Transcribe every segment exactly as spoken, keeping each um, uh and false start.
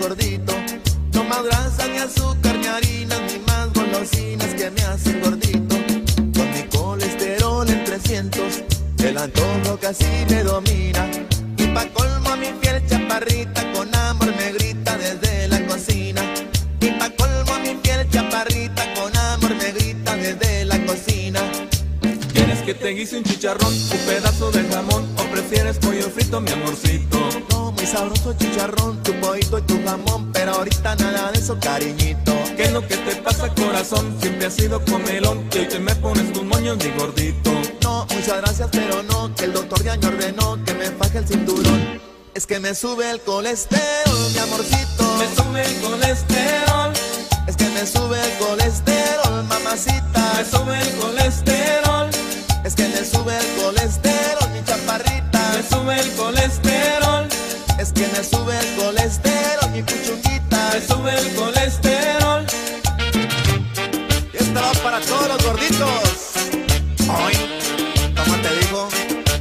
gordito. No más grasa, ni azúcar, ni harina, ni más golosinas que me hacen gordito. Con mi colesterol en trescientos, el antojo casi me domina. Y pa' colmo a mi piel chaparrita, con amor me grita desde la cocina. Y pa' colmo a mi piel chaparrita, con amor me grita desde la cocina. ¿Quieres que te guise un chicharrón, un pedazo de jamón, o prefieres pollo frito, mi amorcito? No, muy sabroso chicharrón, tu pollito y tu jamón, pero ahorita nada de eso, cariñito. ¿Qué es lo que te pasa, corazón? Siempre has sido comelón y hoy te me pones tus moños, mi gordito. No, muchas gracias, pero no, que el doctor ya me ordenó que me faje el cinturón. Es que me sube el colesterol, mi amorcito. Me sube el colesterol. Es que me sube el colesterol, mamacita. Me sube el colesterol. Es que me sube el colesterol, mi chaparrita. Me sube el colesterol. Es que me sube el colesterol, mi puchunguita. Me sube el colesterol. Y esta va para todos los gorditos. Ay, ¿cómo te digo?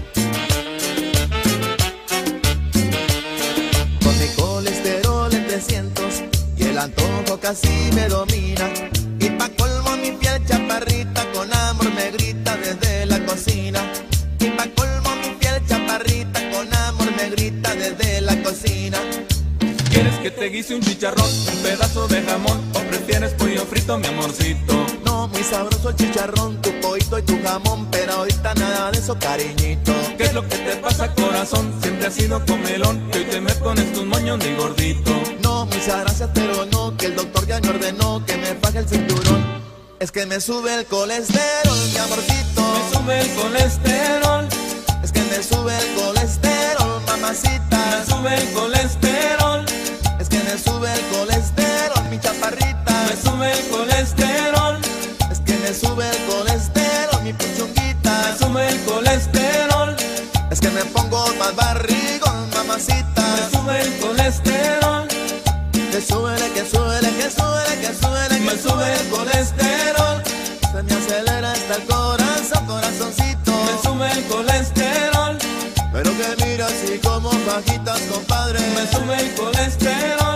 Con mi colesterol en trescientos y el antojo casi me domina. Y pa' colmo mi piel chaparrita, con amor me grita desde la cocina. Y pa' colmo mi piel chaparrita, con amor me grita desde la cocina. ¿Quieres que te guise un chicharrón, un pedazo de jamón, o prefieres pollo frito, mi amorcito? No, muy sabroso el chicharrón, tu pollito y tu jamón, pero ahorita nada de eso, cariñito. ¿Qué es lo que te pasa, corazón? Siempre has sido comelón y hoy te me pones tus moños, mi gordito. No, muchas gracias, pero no, que el doctor ya me ordenó que me faje el cinturón. Es que me sube el colesterol, mi amorcito. Me sube el colesterol. Es que me sube el colesterol, mamacita. Me sube el colesterol. Es que me sube el colesterol, mi chaparrita. Me sube el colesterol. Es que me sube el colesterol, mi puchunguita. Me sube el colesterol. Es que me pongo más barrigón, mamacita. Me sube el colesterol. Que suele, que suele, que suele, que suele, Me sube el colesterol. se me acelera hasta el corazón, corazoncito. Me sube el colesterol. Pero que mira así como fajitas, compadre. Me sube el colesterol.